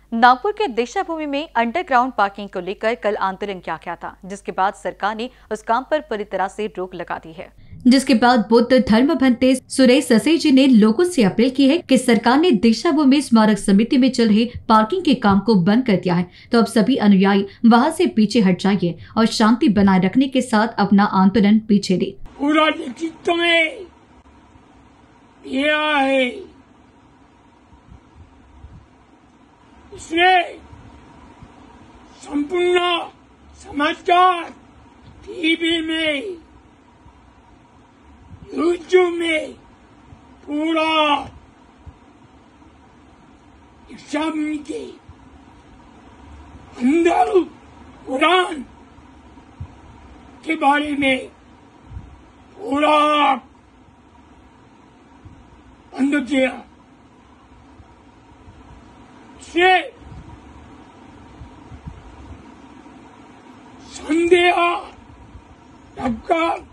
नागपुर के दिशा भूमि में underground parking को लेकर कल आंदोलन किया गया था, जिसके बाद सरकार ने उस काम पर पूरी तरह से रोक लगा दी है। जिसके बाद बुद्ध धर्म भंते सुरेश ससेजी ने लोगों से अपील की है कि सरकार ने दिशा भूमि स्मारक समिति में चल रहे पार्किंग के काम को बंद कर दिया है, तो अब सभी अनुयायी वहां से पीछे हट जाइए और शांति बनाए रखने के साथ अपना आंदोलन पीछे दे। पूरा नेतृत्व में यह है, इसलिए संपूर्ण समाचार टीवी में, यूट्यूब में पूरा इस्लाम के अंदर कुरान के बारे में पूरा बंद किया। से संदेह रखकर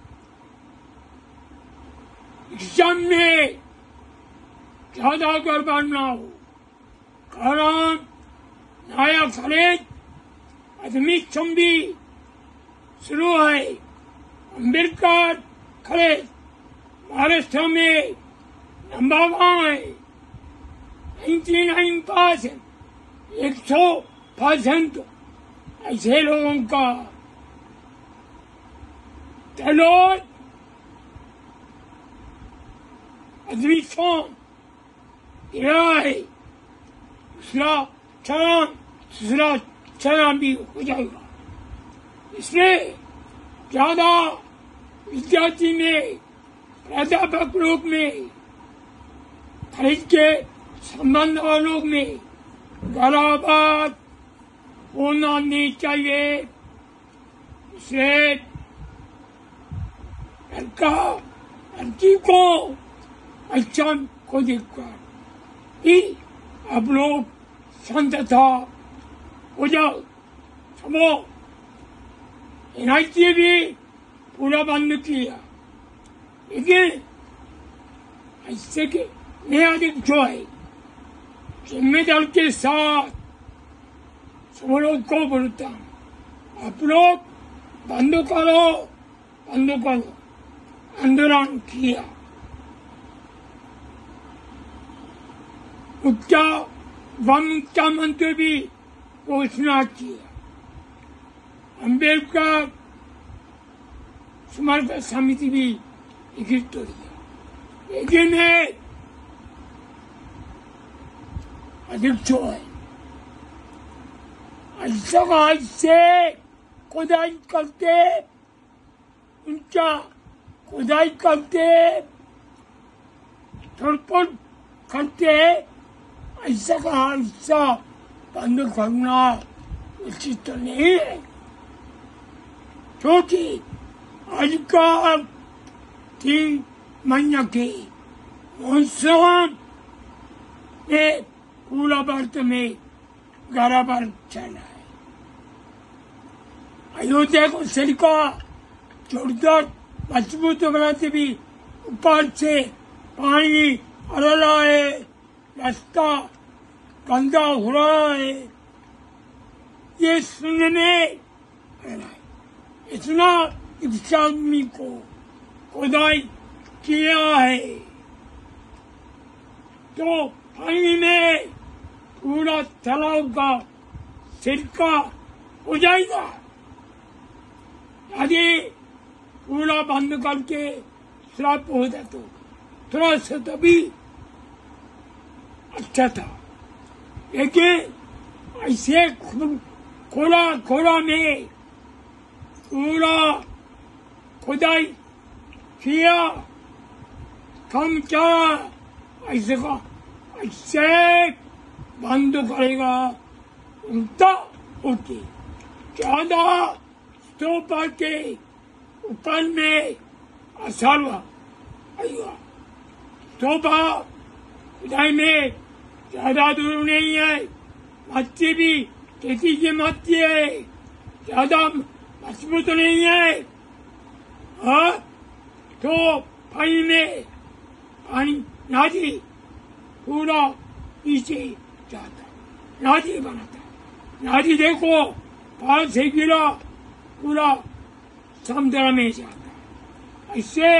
इस्लाम में ज्यादा गड़बड़ न हो, कारण नया खरीद आदमी चंबी शुरू है। अम्बेडकर खरीद महाराष्ट्र में नंबर 1 है, 99%, 100% ऐसे लोगों का तलोड़ अद्विशोन दिया है। दूसरा चरण भी हो जाएगा। इसलिए ज्यादा विद्यार्थी में, प्राध्यापक लोग में, खरीद के संबंध वालों में बराबर होना नहीं चाहिए। इसलिए लड़की को अच्छा को देखकर ही आप लोग शांतता हो जाओ। समो एनआईटी भी पूरा बंद किया, लेकिन ऐसे के मैं अधिक जो है जिम्मेदार के साथ सब लोग को बोलता हूँ, आप लोग बंद करो। आंदोलन किया, मुख्यमंत्री भी घोषणा किया, अम्बेडकर स्मारक समिति भी लिखित तो दिया, लेकिन अध्यक्ष है ऐसा से खुदाई करते, उनका खुदाई करते, तोड़फोड़ करते, ऐसा का हिस्सा बंद करना उचित तो नहीं है, क्योंकि आजकल 3 महीने के मौसम में पूरा भारत में बराबर चल रहा है। अयोध्या को सड़का जोरदार मजबूत बनाते भी ऊपर से पानी आ रहा है, रास्ता गंदा हो रहा है, ये सुनने में आ रहा है। इतना इस आदमी को खुदाई किया है तो पानी में पूरा तालाब का सिरका हो जाएगा। यदि पूरा बंद करके श्राप हो जाए तो थोड़ा सा तभी अच्छा था, लेकिन ऐसे खोला में पूरा खुदाई किया, कम क्या ऐसे का ऐसे बंद करेगा उल्टा होती ज्यादा स्टोपर के ऊपर में असर आएगा। स्टोपर खुदाई में ज्यादा दूर नहीं है, मच्छी भी खेती की मच्छी है, ज्यादा मजबूत नहीं है, तो पानी में पानी नदी पूरा नीचे जाता है। नादी बनाता है। नादी देखो पहाड़ से गिरा पूरा समुद्र में जाता है। इससे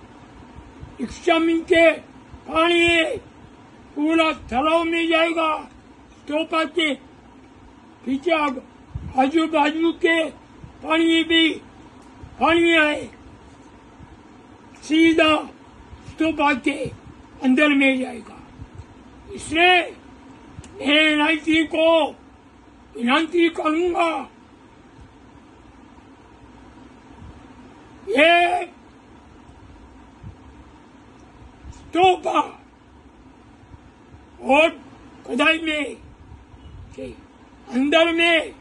1 मिनट के पानी पूरा तालाब में जाएगा। स्तूपा के पीछे आजू बाजू के पानी भी पानी है, सीधा स्तूपा के अंदर में जाएगा। इसलिए मैं NIT को विनती करूंगा, ये स्तूपा और खुदाई में के अंदर में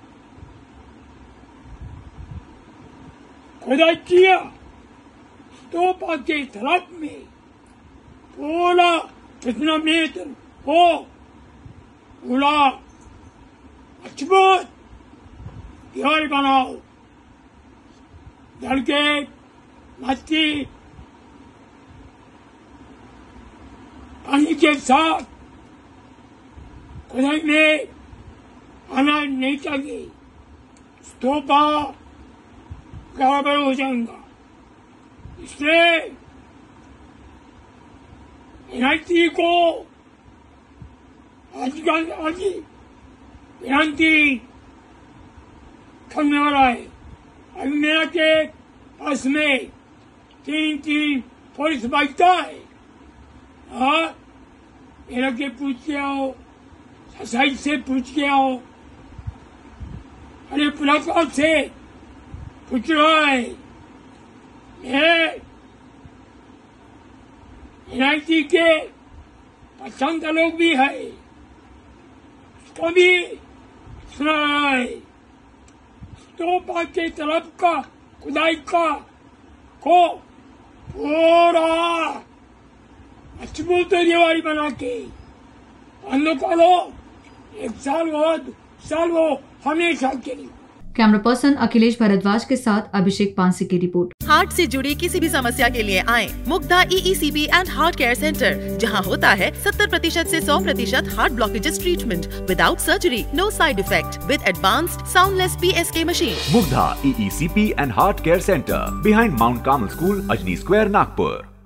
खुदाई किया, स्तूपा के तलब में पूरा कितना मीटर हो, पूरा मजबूत दीवार बनाओ। जल के मस्ती पानी के साथ खुदाई में आना नहीं चाहिए, स्तूपा गड़बड़ हो जाएगा। इसलिए NIT को आज विनती करने वाला है। अभी मेरा के पास में 3 पुलिस बाइक है। हाँ, मेरा के पूछ के आओ, साइड से पूछ के आओ, अरे पुलिस से पूछ रहा है। NIT के पसंद लोग भी है, उसको भी सुना रहा है। स्तूपा के तरफ का खुदाई का को पूरा मजबूत दीवार बना के बंद करो। 1 साल बाद साल वो हमेशा के लिए। कैमरा पर्सन अखिलेश भारद्वाज के साथ अभिषेक पांसे की रिपोर्ट। हार्ट से जुड़ी किसी भी समस्या के लिए आएं Mugdha EECP and heart care centre, जहां होता है 70% से 100% heart blockages treatment without surgery, no side effect, with advanced soundless PSK machine. Mugdha EECP and heart care centre, behind Mount Carmel school, Ajni square, Nagpur.